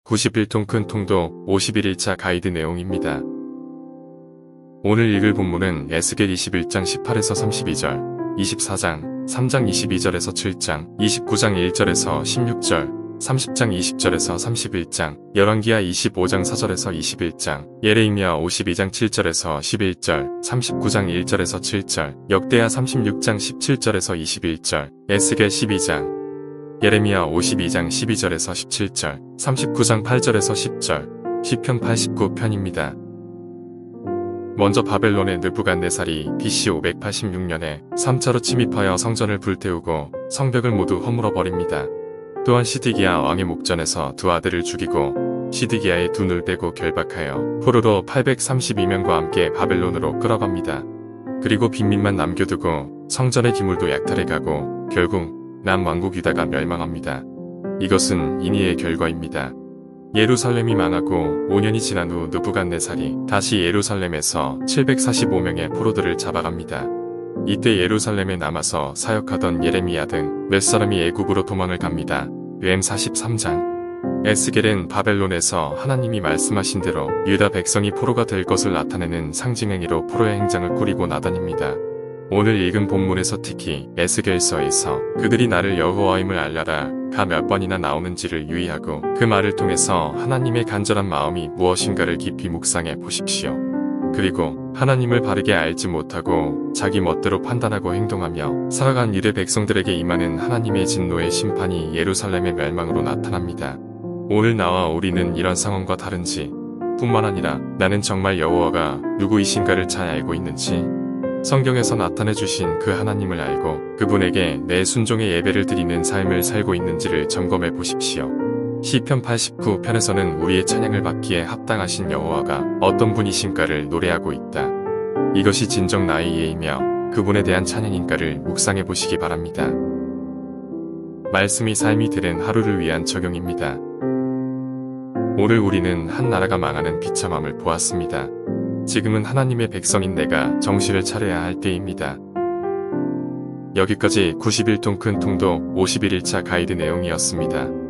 91통 큰 통도 51일차 가이드 내용입니다. 오늘 읽을 본문은 에스겔 21장 18에서 32절, 24장 3장 22절에서 7장, 29장 1절에서 16절, 30장 20절에서 31장, 열왕기하 25장 4절에서 21장, 예레미야 52장 7절에서 11절, 39장 1절에서 7절, 역대하 36장 17절에서 21절, 에스겔 12장, 예레미야 52장 12절에서 17절, 39장 8절에서 10절, 시편 89편입니다. 먼저 바벨론의 느부갓네살이 BC 586년에 3차로 침입하여 성전을 불태우고 성벽을 모두 허물어버립니다. 또한 시드기야 왕의 목전에서 두 아들을 죽이고 시드기야의 두 눈을 떼고 결박하여 포로로 832명과 함께 바벨론으로 끌어갑니다. 그리고 빈민만 남겨두고 성전의 기물도 약탈해가고 결국 남왕국 유다가 멸망합니다. 이것은 인위의 결과입니다. 예루살렘이 망하고 5년이 지난 후 느부갓네살이 다시 예루살렘에서 745명의 포로들을 잡아갑니다. 이때 예루살렘에 남아서 사역하던 예레미야 등 몇 사람이 애굽으로 도망을 갑니다. 웸 43장. 에스겔은 바벨론에서 하나님이 말씀하신 대로 유다 백성이 포로가 될 것을 나타내는 상징행위로 포로의 행장을 꾸리고 나다닙니다. 오늘 읽은 본문에서 특히 에스겔서에서 그들이 나를 여호와임을 알려라 가 몇 번이나 나오는지를 유의하고 그 말을 통해서 하나님의 간절한 마음이 무엇인가를 깊이 묵상해 보십시오. 그리고 하나님을 바르게 알지 못하고 자기 멋대로 판단하고 행동하며 살아간 유대 백성들에게 임하는 하나님의 진노의 심판이 예루살렘의 멸망으로 나타납니다. 오늘 나와 우리는 이런 상황과 다른지 뿐만 아니라 나는 정말 여호와가 누구이신가를 잘 알고 있는지 성경에서 나타내 주신 그 하나님을 알고 그분에게 내 순종의 예배를 드리는 삶을 살고 있는지를 점검해 보십시오. 시편 89편에서는 우리의 찬양을 받기에 합당하신 여호와가 어떤 분이신가를 노래하고 있다. 이것이 진정 나의 이해이며 그분에 대한 찬양인가를 묵상해 보시기 바랍니다. 말씀이 삶이 되는 하루를 위한 적용입니다. 오늘 우리는 한 나라가 망하는 비참함을 보았습니다. 지금은 하나님의 백성인 내가 정신을 차려야 할 때입니다. 여기까지 91통 큰 통도 51일차 가이드 내용이었습니다.